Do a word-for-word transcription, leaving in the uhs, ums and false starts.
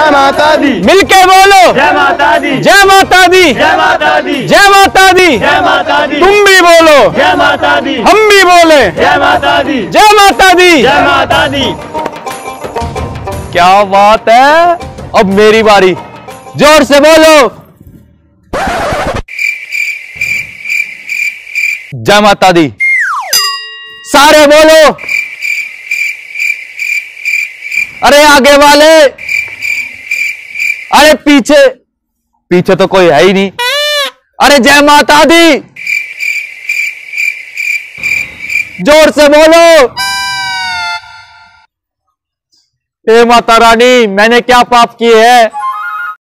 जय माता दी। मिलके बोलो जय माता दी। जय माता दी। जय माता दी। जय माता दी। जय माता दी। तुम भी बोलो जय माता दी। हम भी बोले जय माता दी। जय माता दी। जय माता दी। क्या बात है। अब मेरी बारी, जोर से बोलो जय माता दी। सारे बोलो। अरे आगे वाले, अरे पीछे, पीछे तो कोई है ही नहीं। अरे जय माता दी, जोर से बोलो। हे माता रानी, मैंने क्या पाप किए हैं